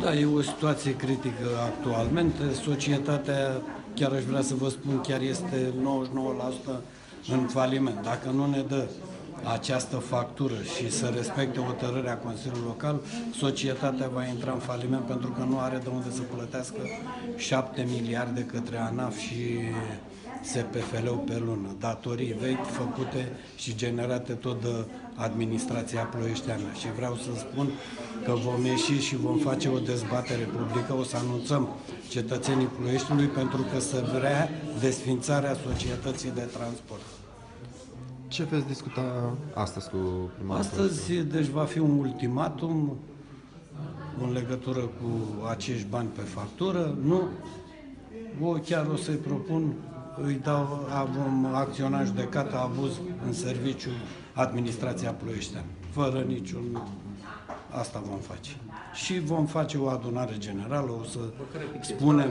Da, e o situație critică actualmente. Societatea, chiar aș vrea să vă spun, chiar este 99% în faliment. Dacă nu ne dă această factură și să respecte hotărârea Consiliului Local, societatea va intra în faliment pentru că nu are de unde să plătească 7 miliarde către ANAF și SPFL-ul pe lună, datorii vechi făcute și generate tot de administrația ploieșteană. Și vreau să spun că vom ieși și vom face o dezbatere publică, o să anunțăm cetățenii Ploieștiului pentru că se vrea desfințarea societății de transport. Ce veți discuta astăzi cu primarul? Astăzi, deci, va fi un ultimatum în legătură cu acești bani pe factură. Nu, chiar o să-i propun, vom acționa judecata abuz în serviciu administrația ploieșteană, fără niciun... Asta vom face. Și vom face o adunare generală, o să spunem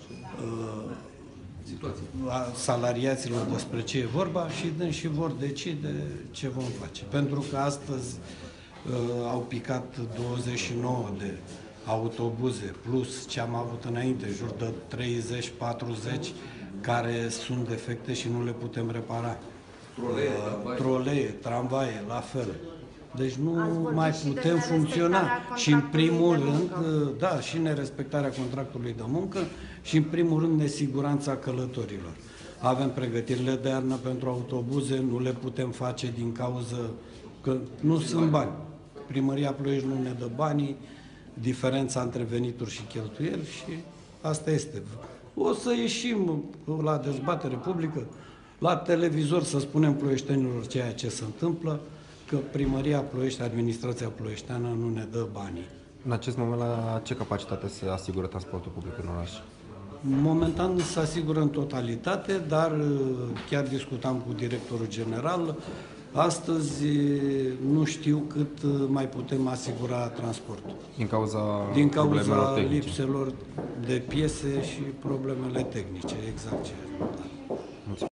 salariaților despre ce e vorba și vor decide ce vom face. Pentru că astăzi au picat 29 de autobuze plus ce am avut înainte, jur de 30-40 care sunt defecte și nu le putem repara. Trolee, tramvaie, la fel. Deci nu mai putem funcționa. Și în primul rând, da, și nerespectarea contractului de muncă și în primul rând nesiguranța călătorilor. Avem pregătirile de iarnă pentru autobuze, nu le putem face din cauză că nu sunt bani. Primăria Ploiești nu ne dă banii, diferența între venituri și cheltuieli și asta este. O să ieșim la dezbatere publică, la televizor să spunem ploieștenilor ceea ce se întâmplă, că Primăria Ploiești, administrația ploieșteană nu ne dă banii. În acest moment, la ce capacitate se asigură transportul public în oraș? Momentan se asigură în totalitate, dar chiar discutam cu directorul general. Astăzi nu știu cât mai putem asigura transportul. Din cauza lipselor de piese și problemele tehnice, exact ce.